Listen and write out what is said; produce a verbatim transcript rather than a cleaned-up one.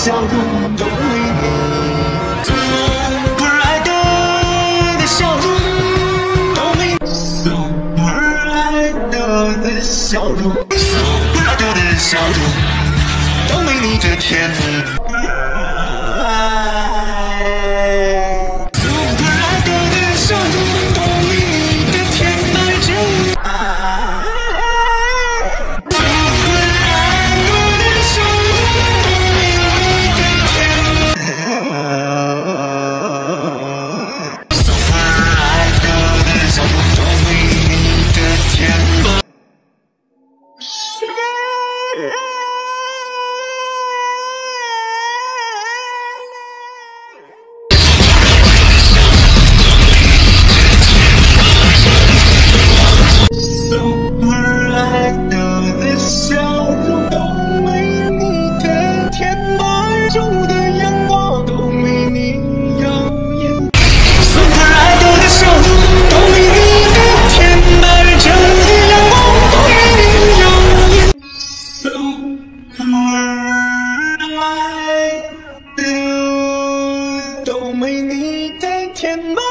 笑容都为你 ，Super Idol 的笑容都为你 ，Super Idol 的笑容 ，Super Idol 的笑容都为你这甜蜜。 都没你的甜美。